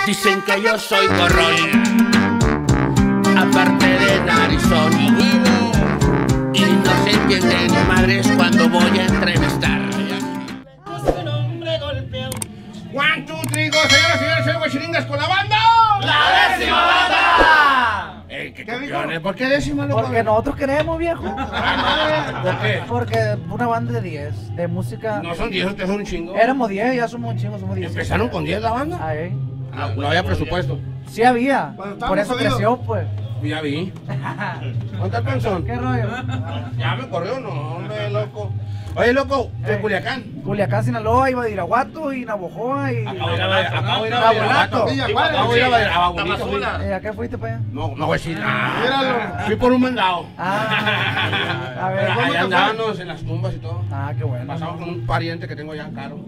Dicen que yo soy gorrón, aparte de narizón, y no se entiende ni madres cuando voy a entrevistar. One, two, three, go, señoras y señores, soy Guachiringas con la banda. ¡La décima banda! ¿Qué campeones? ¿Por qué décima, loco? Porque nosotros queremos, viejo. ¿Por qué? Porque una banda de 10, de música. No son 10, ustedes son un chingo. Éramos 10, ya somos un chingo, somos 10. ¿Empezaron con 10 la banda? Ahí. No había presupuesto. Sí había, Cuando por estábamos eso jodidos. creció, pues. Ya vi. ¿Cuántas canciones? ¿Qué rollo? Ya me corrió, no, hombre, loco. Oye, loco, de Culiacán. Culiacán, Sinaloa, iba de Iraguato y Navojoa y... Acabo de ir a Badiraguato. Acabo de ir a Bonito. ¿A qué fuiste para allá? No voy a decir nada. Míralo. Fui por un mandado. A ver, ¿cómo Allá te andábamos en las tumbas y todo. qué bueno. Pasamos con un pariente que tengo allá en Caro.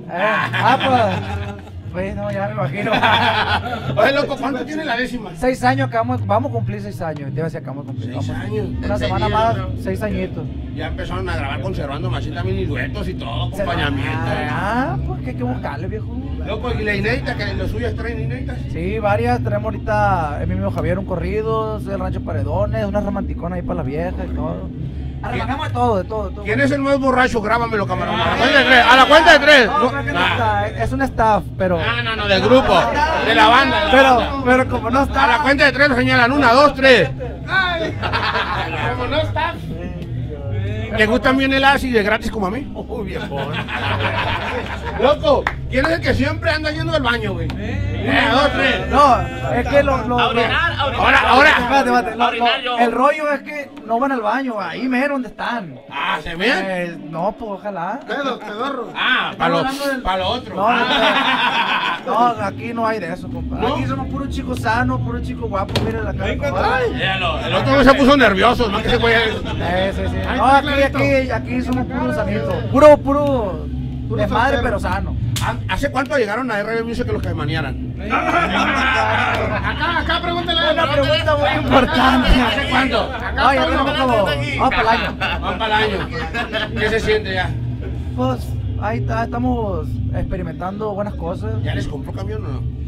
Pues no, ya me imagino. Oye, loco, ¿cuánto tiene la décima? 6 años, vamos a cumplir 6 años. Te iba a decir, acabamos de cumplir. 6 años. Una semana más, 6 añitos. Ya empezaron a grabar conservando machín también y duetos y todo, acompañamiento. Pues que hay que buscarle, viejo. Loco, y la inédita, que lo suyo es traen inéditas. Sí, varias. Tenemos ahorita, mi mismo Javier, un corrido, soy del Rancho Paredones, una romanticona ahí para las viejas y todo. Arrancamos de todo, de todo, de todo. ¿Quién es el más borracho? Grábamelo, camarón. A la cuenta de tres. No, creo que no está, es un staff, pero... No, del grupo, de la banda. Pero como no está... A la cuenta de tres lo señalan, 1, 2, 3. Como no está. ¿Le gustan bien el ácido de gratis como a mí? Uy, viejón. Loco, ¿quién es el que siempre anda yendo al baño, güey? 1, 2, 3. No, es que Ahora, el rollo es que no van al baño, ahí mero donde están. Ah, ¿se ven? No, pues ojalá. Pedorro. Ah, para lo otro. No, aquí no hay de eso, compadre. ¿No? Aquí somos puros chicos sanos, puros chicos guapos, miren la cara. El otro no se puso nervioso, ¿no? Que se fue. Sí. No, aquí somos puros sanitos. Puro desmadre, pero sano. ¿Hace cuánto llegaron a RB Music que los que manearan? Acá pregúntale. Una pregunta muy importante. ¿Hace cuánto? No, ya tenemos como... Vamos para el año. Van para el año. ¿Qué se siente ya? Pues ahí estamos experimentando buenas cosas. ¿Ya les compró camión o no?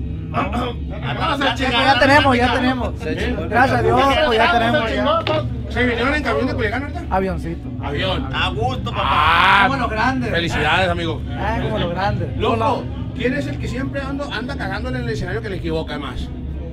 Ya tenemos. Gracias a Dios, pues ya tenemos ya. ¿Se vinieron en camión de Culiacán ahorita? Avioncito. Avión. a gusto, papá. Ah, Como los grandes. Felicidades, amigo. Como los grandes. Loco, ¿quién es el que siempre anda cagándole en el escenario que le equivoca más?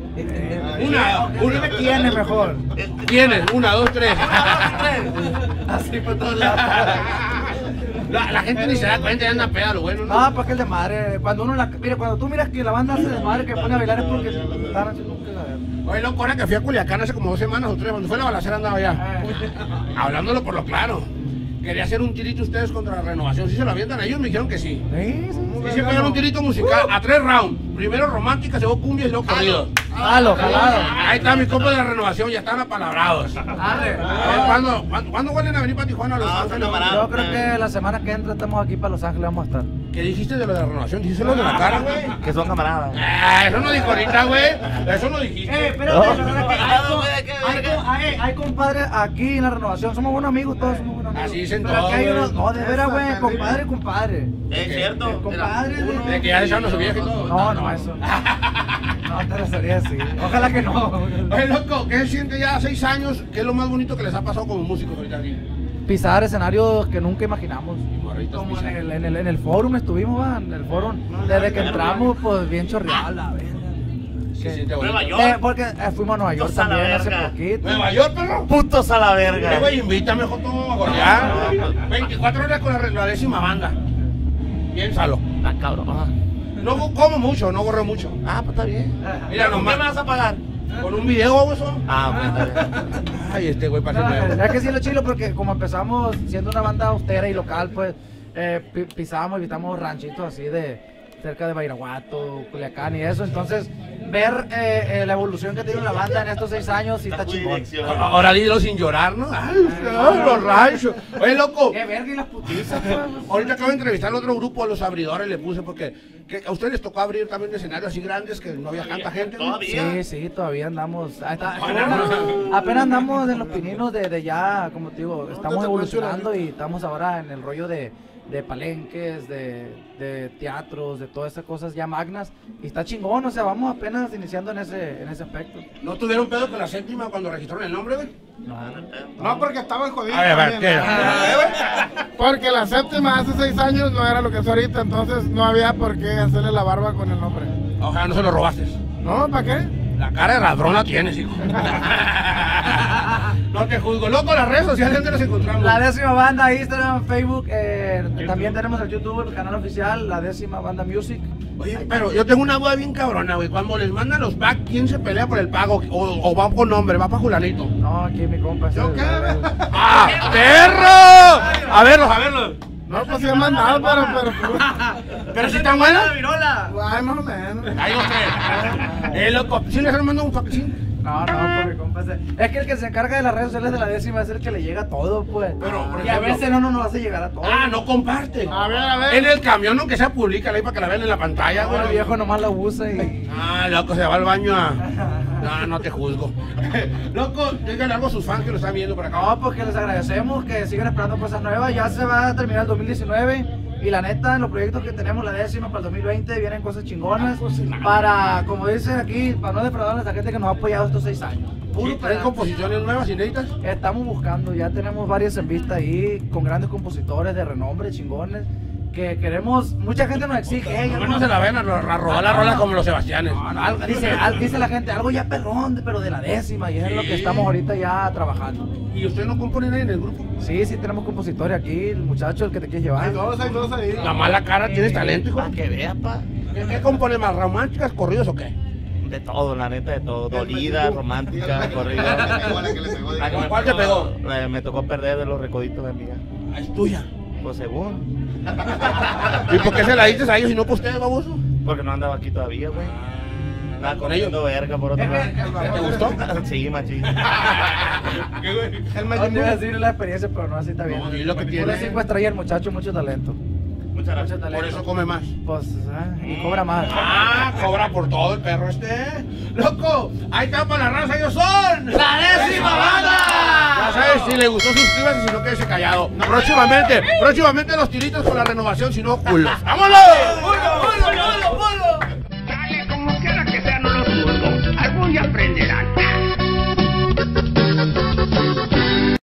Dime quién es mejor. ¿Quién es? 1, 2, 3. Así por todos lados. La gente ni se da cuenta y anda peda, lo bueno, ¿no? No, pues que el desmadre. Cuando tú miras que la banda hace desmadre, que pone a bailar es porque están haciendo un cagadero. Oye, loco, ahora que fui a Culiacán hace como 2 semanas o 3, cuando fue la balacera andaba allá. Hablándolo por lo claro. Quería hacer un tirito ustedes contra la Renovación. ¿Sí se lo avientan a ellos? Me dijeron que sí. Sí. Y se pegaron un tirito musical a 3 rounds. Primero romántica, luego cumbia y luego corrido. Jalado. Ahí está mi compa de la Renovación, ya están apalabrados. ¿Cuándo vuelven a venir para Tijuana a Los Ángeles? Yo creo que la semana que entra estamos aquí para Los Ángeles, vamos a estar. ¿Qué dijiste de lo de la Renovación? Dijiste lo de la cara, güey. Que son camaradas. Eso no dijo ahorita, güey. Eso no dijiste. Pero hay compadres aquí en la Renovación, somos buenos amigos, todos somos buenos amigos. Así dicen pero todos, aquí hay unos, güey. no, de veras, güey, compadre. Es cierto. Compadre, De que ya dejaron a su vieja y todo. No, eso. No te lo sería así. Ojalá que no. Oye, loco, ¿qué se siente ya 6 años? ¿Qué es lo más bonito que les ha pasado como músicos ahorita aquí? Pisar escenarios que nunca imaginamos. morritos Como pisan. en el forum estuvimos, ¿va? En el forum. Desde que entramos, pues bien chorreado, la verga. Sí, sí, te voy. Nueva York. Porque fuimos a Nueva York Putos a la también hace verga. poquito. Nueva York, perro. Putos a la Eh, verga. güey, invítame, joto, a golear. 24 horas con la 10ª banda. Piénsalo. Ah, cabrón. No como mucho, no corro mucho. Ah, pues está bien. Mira, ¿Con qué me nomás. vas a pagar? Con un video, güey, eso. Ah, pues está bien. Ay, este güey parece No, nuevo. es que sí lo chilo porque como empezamos siendo una banda austera y local, pues pisamos y visitamos ranchitos así de cerca de Badiraguato, Culiacán y eso, entonces ver la evolución que tiene la banda en estos 6 años sí está chingón. Ahora dilo sin llorar, ¿no? Ay, los ranchos. Oye, loco. Qué verga y las putizas, pues. Ahorita acabo de entrevistar al otro grupo, a los abridores, le puse porque a ustedes les tocó abrir también escenarios así grandes que no había tanta gente. ¿no? Todavía. Sí, todavía andamos. Apenas andamos en los pininos de ya, como te digo, estamos evolucionando y estamos ahora en el rollo de palenques, de teatros, de todas esas cosas ya magnas. Y está chingón, o sea, vamos apenas iniciando en ese aspecto. ¿No tuvieron pedo con la séptima cuando registraron el nombre, güey? No, porque estaban jodidos. A ver, también. ¿qué? Porque la séptima hace 6 años no era lo que es ahorita, entonces no había por qué hacerle la barba con el nombre. Ojalá no se lo robaste. No, ¿para qué? La cara de ladrón la tienes, hijo. No te juzgo. Loco, las redes sociales, ¿dónde nos encontramos? La Décima Banda, Instagram, Facebook, también tenemos el YouTube, el canal oficial, La Décima Banda Music. Oye, pero yo tengo una duda bien cabrona, güey. Cuando les mandan los packs, ¿quién se pelea por el pago? ¿O va con nombre? ¿Va para Julanito? No, aquí mi compa. ¿Yo qué? ¡Ah, perro! A verlos. No, pues sí he mandado, ¿Pero si están buenas? Ay, más o menos. Ahí no sé. Loco, ¿sí les han mandado un paquecín? No, pues mi compa. Es que el que se encarga de las redes sociales de La Décima es el que le llega todo, pues. Pero, por y a ejemplo, veces no nos hace llegar a todo. Ah, no comparte. A ver. En el camión, aunque sea pública, ahí para que la vean en la pantalla, No, el güey. viejo nomás la usa y... Ah, loco, se va al baño a... No te juzgo. Loco, díganle algo a sus fans que lo están viendo por acá. No, pues que les agradecemos, que sigan esperando cosas nuevas. Ya se va a terminar el 2019 y la neta, en los proyectos que tenemos, La Décima para el 2020, vienen cosas chingonas para, como dicen aquí, para no defraudar a esa gente que nos ha apoyado estos 6 años. ¿Sí, ¿Traen composiciones nuevas, inéditas? Estamos buscando, ya tenemos varias en vista ahí, con grandes compositores de renombre, chingones, que queremos, mucha gente nos exige, No se la ven a robar la rola como los Sebastianes. dice la gente, algo ya perrón, pero de La Décima, y es lo que estamos ahorita ya trabajando. ¿Y usted no compone nadie en el grupo? Sí, tenemos compositores aquí, el muchacho, el que te quieres llevar. Hay dos ahí. La mala cara, tienes talento, hijo. Para que veas, pa. ¿Qué compone más, románticas, corridos o qué? De todo, la neta, de todo. Dolida, romántica, corrida. La que me ¿Cuál te pegó? Me tocó perder de Los Recoditos de Amiga. Ah, es tuya. Pues según. ¿Y por qué se la dices a ellos y no por ustedes, baboso? Porque no andaba aquí todavía, güey. Andaba con ellos. comiendo verga por otro lado. ¿Te gustó? Sí, machín. El No te iba a Majin decir la experiencia, pero no, así está bien. No, y lo que Por tiene. eso 5 estrellas el muchacho, mucho talento. Muchas gracias. Mucho talento. Por eso come más. Pues, y cobra más. Ah, cobra por todo el perro este. Loco, ahí está para la raza, ellos son ¡La Décima Banda! Ya sabes, si le gustó suscríbase, si no quédese callado. Próximamente los tiritos con la renovación, si no culos. ¡Vámonos!